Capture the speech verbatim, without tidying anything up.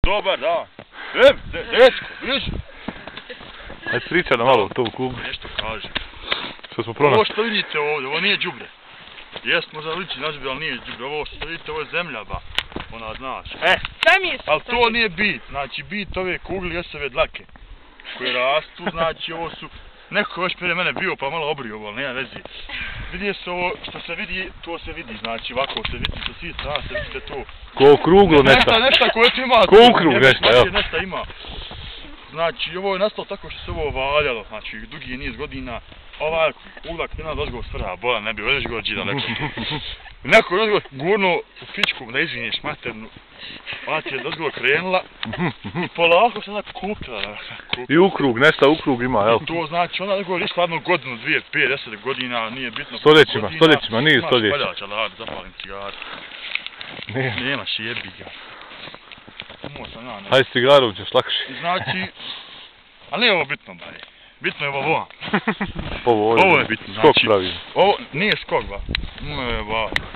Dobar, da. Em, de, dečko, vidiš? Ajde priča nam malo o tom klubu. Nešto kaže. Što smo pronašli? Ovo što vidite ovdje, ovo nije đubre. Jest možda liči na đubre, ali nije đubre. Ovo što vidite, ovo je zemlja, ba. Ona, znaš. E, ali to nije bit. Znači, bit ove kugle jesu ove dlake. Koje rastu, znači ovo su... Neko još prije mene bio pa malo obrio ovo, ali nema vezi. Vidi se ovo, što se vidi, to se vidi, znači ovako se vidi sa svih strana, se vidite to. Ko okruglo nešta. Nešta, nešta koje tu ima. Ko okrug nešta, jel? Nešta ima. Znači, ovo je nastalo tako što se ovo valjalo, znači, dugi niz godina. Ovaj uglak je na dozgo svrha, bola ne bi, vedeš god džida neko. Neko je dozgo gurno u pičku, da izvinješ maternu. Ona ti je dozgo krenula i polako se ona kupila. I ukrug, nešta ukrug ima, jel? To znači, ona dozgo je išla jednu godinu, dvije, pet, deset godina, nije bitno. Stoljećima, stoljećima, nije stoljeća. Imaš paljača, da, zapalim cigaru. Nemaš, jebi ga. Hajde s cigarom ćeš lakše. Znači, ali nije ovo bitno, baj. Bitno je ovo. Ovo, ovo je bitno. Skok pravi. Ovo nije skok, ba. Ovo je, ba.